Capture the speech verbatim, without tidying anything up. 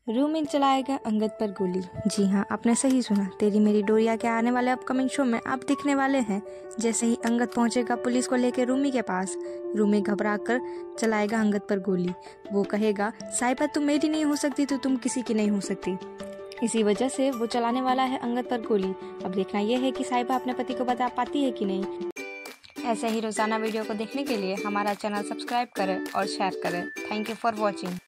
रूमी चलाएगा अंगद पर गोली। जी हाँ, आपने सही सुना। तेरी मेरी डोरिया के आने वाले अपकमिंग शो में आप दिखने वाले हैं। जैसे ही अंगद पहुंचेगा पुलिस को लेकर रूमी के पास, रूमी घबरा कर चलाएगा अंगद पर गोली। वो कहेगा, साहिबा तुम मेरी नहीं हो सकती तो तुम किसी की नहीं हो सकती। इसी वजह से वो चलाने वाला है अंगद पर गोली। अब देखना यह है कि साहिबा अपने पति को बता पाती है कि नहीं। ऐसे ही रोजाना वीडियो को देखने के लिए हमारा चैनल सब्सक्राइब करें और शेयर करें। Thank you for watching.